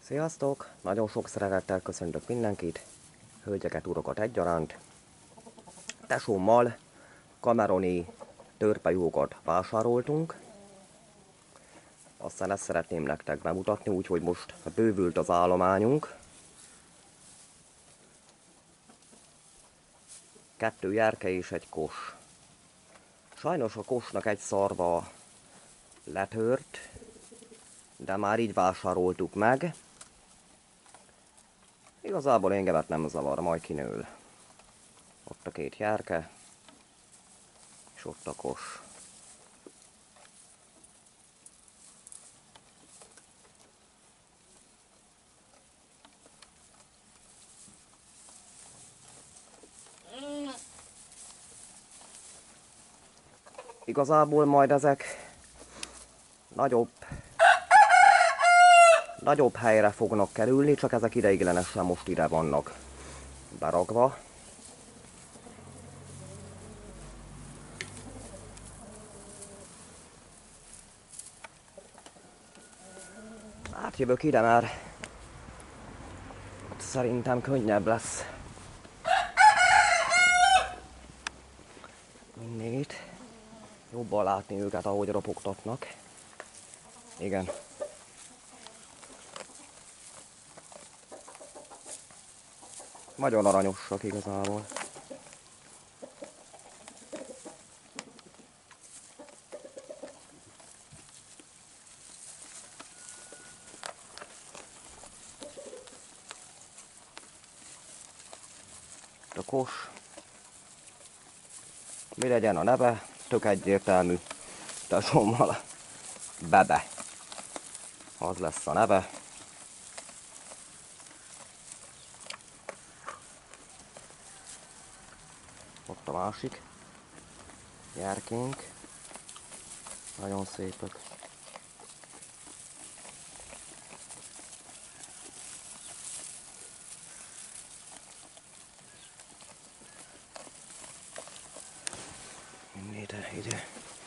Sziasztok! Nagyon sok szeretettel köszöntök mindenkit, hölgyeket, urokat egyaránt. Tesómmal kameroni törpejuhokat vásároltunk. Aztán ezt szeretném nektek bemutatni, úgyhogy most bővült az állományunk. 2 jerke és egy kos. Sajnos a kosnak egy szarva letört, de már így vásároltuk meg. Igazából engemet nem zavar, majd kinől. Ott a 2 jerke, és ott a kos. Igazából majd ezek nagyobb helyre fognak kerülni, csak ezek ideiglenesen most ide vannak berakva. Átjövök ide, mert ott szerintem könnyebb lesz. Innét jobban látni őket, ahogy ropogtatnak. Igen. Nagyon aranyosak igazából. A kos. Mi legyen a neve? Tök egyértelmű. Tesómmal Bebe. Az lesz a neve. Ott a másik jerkénk. Nagyon szépek. Ide.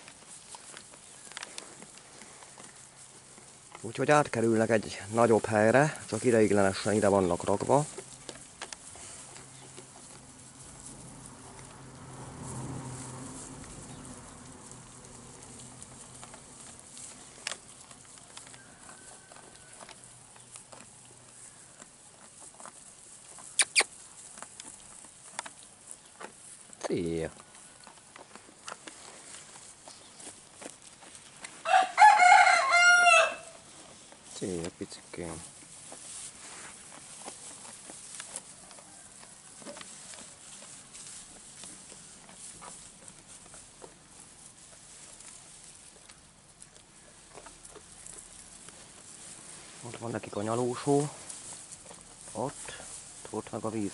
Úgyhogy átkerülnek egy nagyobb helyre, csak ideiglenesen ide vannak rakva. Szia! Szia, picikém! Ott van nekik a nyalósó. Ott meg a víz.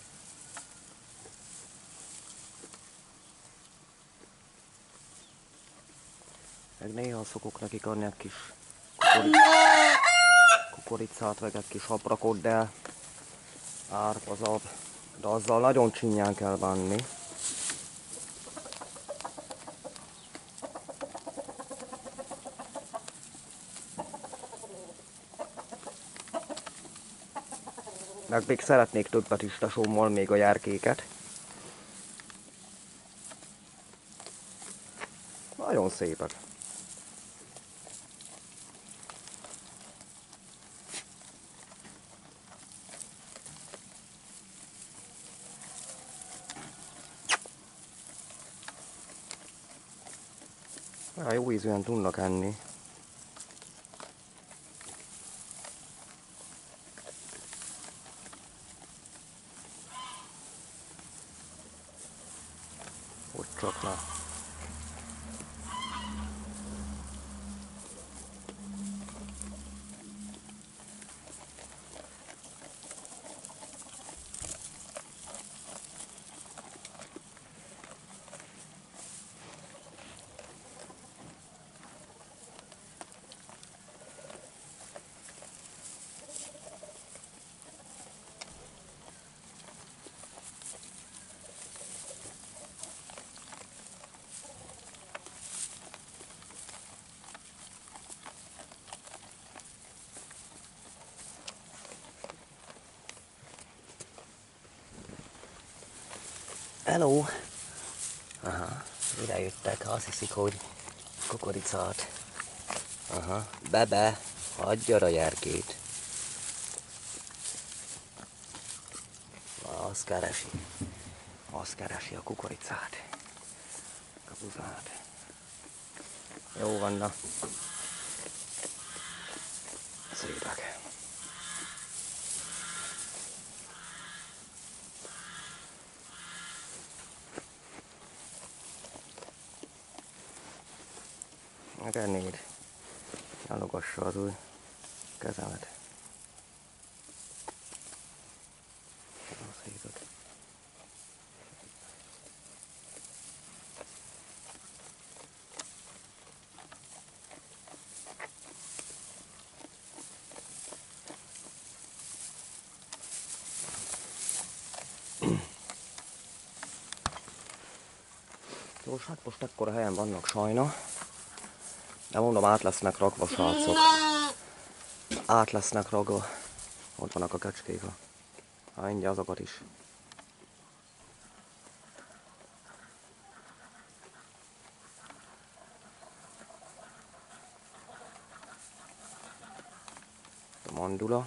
Meg néha szokok nekik adni egy kis kukoricát, meg egy kis habrakot, de árpazabb. De azzal nagyon csinyán kell bánni. Meg még szeretnék többet is tesómmal, még a jerkéket. Nagyon szépek. Jó ízűen tudnak enni. Ott csak le. Hello! Aha, ide jöttek, azt hiszik, hogy kukoricát. Aha, Bebe, hagyja a gyerkét. Azt keresi a kukoricát. Kapuzát. Jó van, na. Szépek. Megennéd. Nyalogassa az új kezemet. Szépek. Jó, hát most ekkora helyen vannak sajna. De mondom, át lesznek rakva, srácok. Át lesznek rakva. Ott vannak a kecskék. Mindjárt azokat is. A mandula.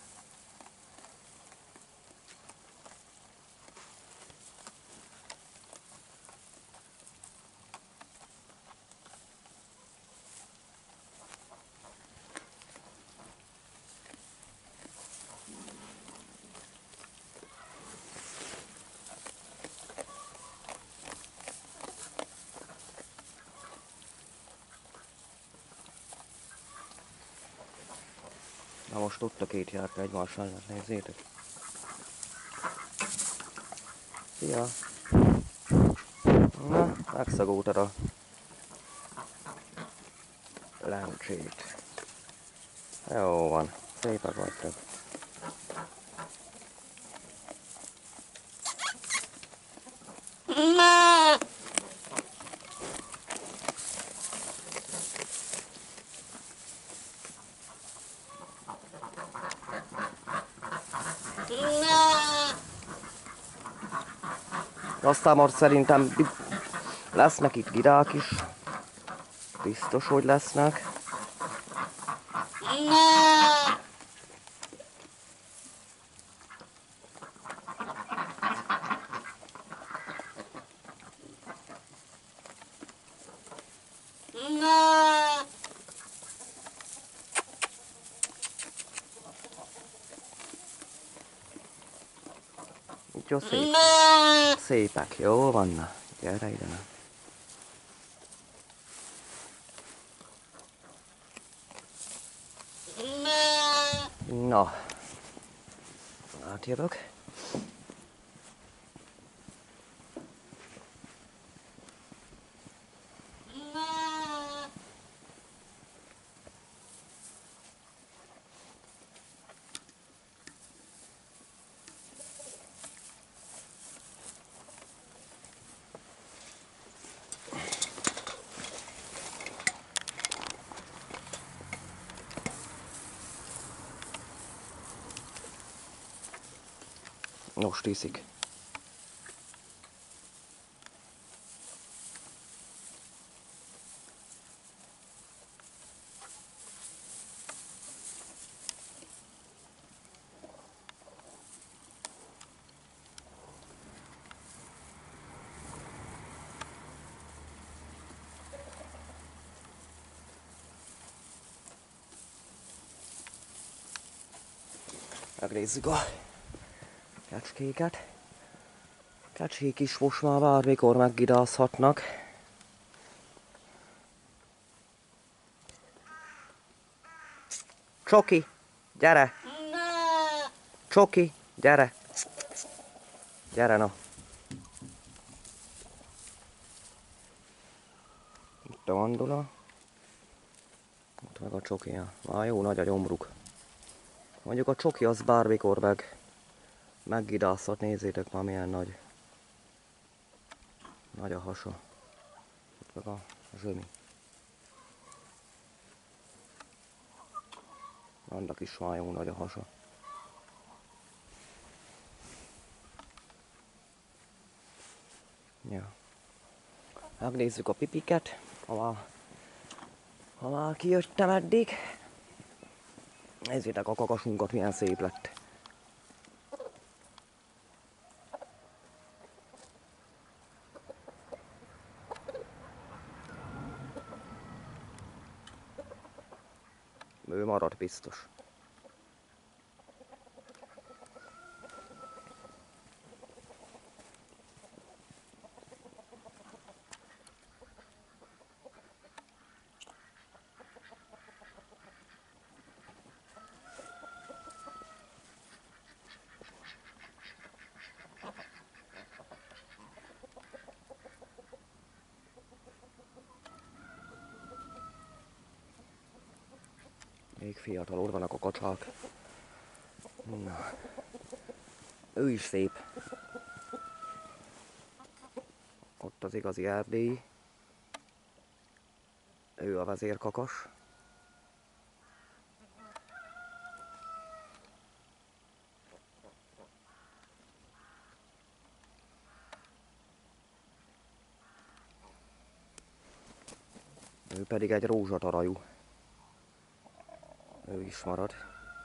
Na most ott a két járka egymás mellett, nézzétek. Szia! Na, megszagoltad a lencsét. Jó van, szépek vagytok. Aztán most szerintem lesznek itt girák is. Biztos, hogy lesznek. Jó, szépek, jó vannak. Gyere ide. Na, átjövök. Most iszik. Megnézzük a kecskéket. Kecskék is most már bármikor meggidázhatnak. Csoki, gyere! Csoki, gyere! Gyere, na! Itt a mandula. Ott meg a csokija. Már jó nagy a gyomruk. Mondjuk a csoki az bármikor meggidázhat, nézzétek már milyen nagy. Nagy a hasa. Ott meg a zsömi. Annak is már jó nagy a hasa. Ja. Megnézzük a pipiket, ha már kijöttem eddig. Nézzétek a kakasunkat, milyen szép lett. Ő marad biztos. Még fiatal, ott vannak a kacsák. Na. Ő is szép. Ott az igazi erdélyi. Ő a vezérkakas. Ő pedig egy rózsatarajú. Ő is marad.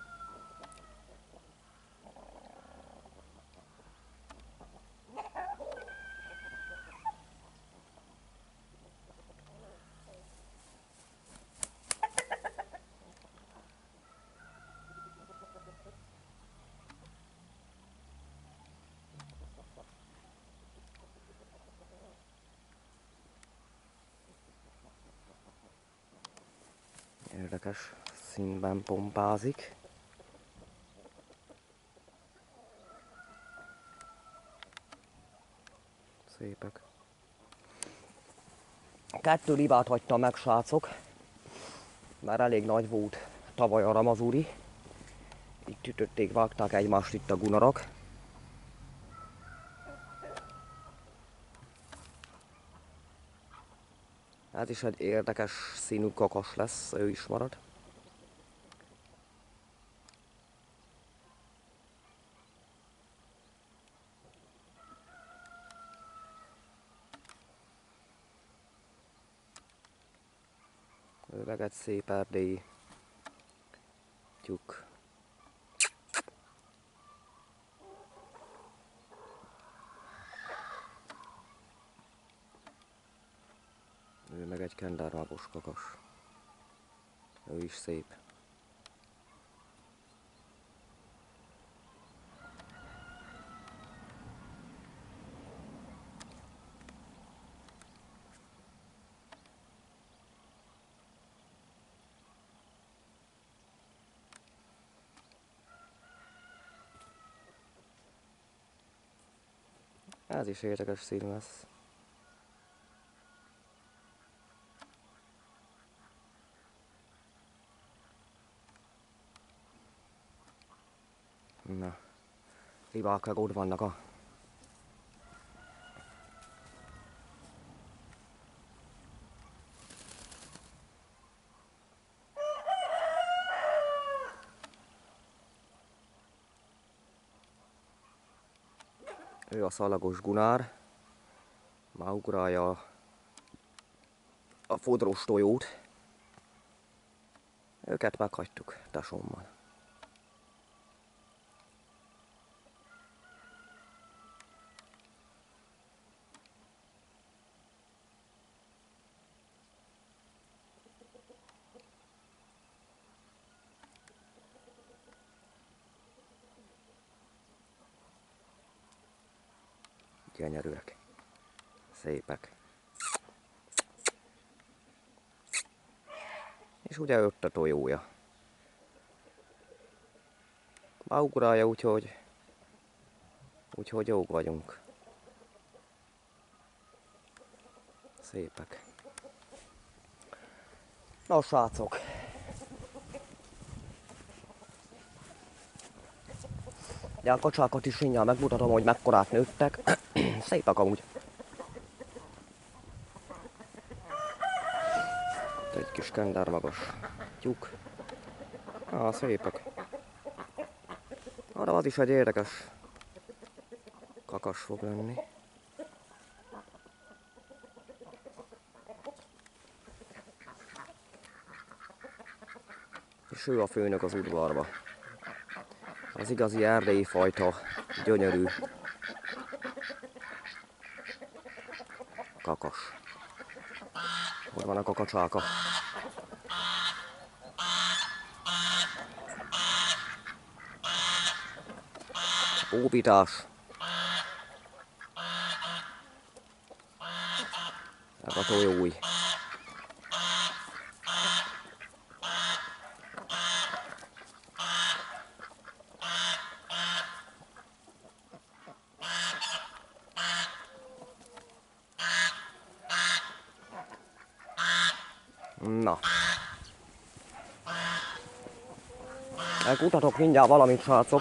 Érdekes színben pompázik. Szépek. 2 libát hagytam meg, srácok. Már elég nagy volt tavaly a ramazúri. Itt ütötték, vágták egymást itt a gunarak. Ez is egy érdekes színű kakas lesz, ő is marad. Ő meg egy szép erdélyi tyúk. Ő meg egy kendármágos kakas. Ő is szép. Ez is érdekes színű lesz. Na, libák meg ott vannak a... Ő a szalagos gunár. Már ugrálja a fodros tojót. Őket meghagytuk tesómmal. Gyönyörűek. Szépek. És ugye ott a tojója. Már ugrálja, úgyhogy jók vagyunk. Szépek. Na srácok. De a kacsákat is mindjárt megmutatom, hogy mekkorát nőttek. Szépek amúgy. Egy kis kendármagas tyúk. Szépek. De az is egy érdekes kakas fog lenni. És ő a főnök az udvarba. Az igazi erdélyi fajta, gyönyörű kakas. Ott van a kakacsáka. Óvítás. Ez a tojóúj. Na. Elkutatok mindjárt valamit, srácok.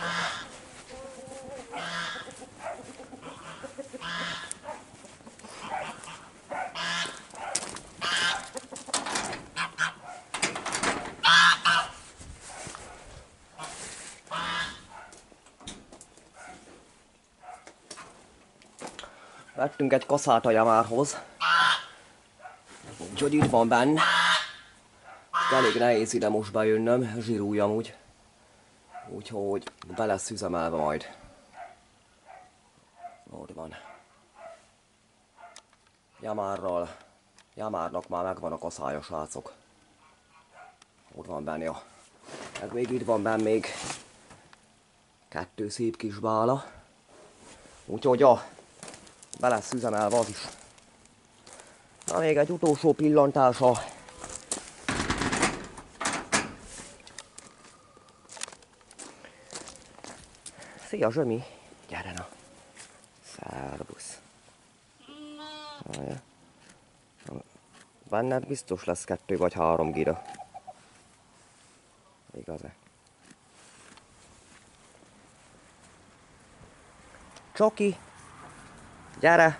Vettünk egy kaszát a Yamárhoz. Úgyhogy itt van benne. Elég nehéz ide most bejönnöm, zsírúj amúgy. Úgyhogy be lesz üzemelve majd. Ott van. Yamárnak már megvan a kaszája, srácok. Ott van benne, ja. Meg még itt van benne még 2 szép kis bála. Úgyhogy ja, be lesz üzemelve az is. Na még egy utolsó pillantása. Szia Zsömi! Gyere na! Szervusz! Benned biztos lesz 2 vagy 3 gira. Igaz-e? Csoki! Gyere!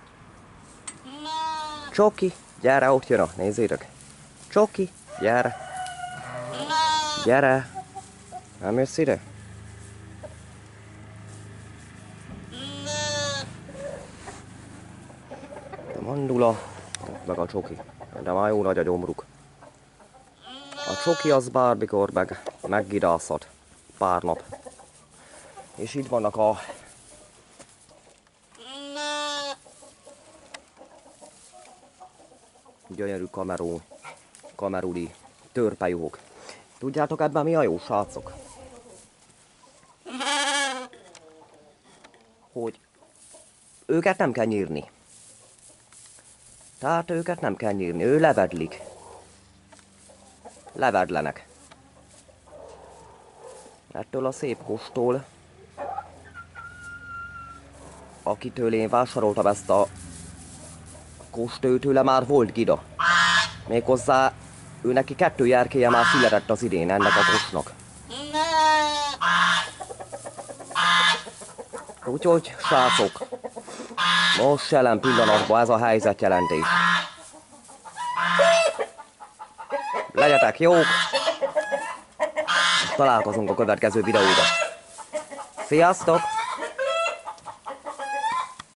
Csoki! Gyere, ott jön, nézzétek! Csoki! Gyere! Gyere! Nem jössz ide? A mandula, meg a csoki. De már jó nagy a gyomruk. A csoki az bármikor meggidázhat. Pár nap. És itt vannak a gyönyörű kameruli törpejuhok. Tudjátok ebben mi a jó, srácok? Hogy őket nem kell nyírni. Tehát őket nem kell nyírni, ő levedlik. Levedlenek. Ettől a szép kostól, akitől én vásároltam ezt a kost, tőle már volt gida. Méghozzá ő neki 2 gyerkéje már született az idén ennek a kostnak. Úgyhogy, srácok, most jelen pillanatban ez a helyzetjelentés. Legyetek jók! Találkozunk a következő videóban. Sziasztok!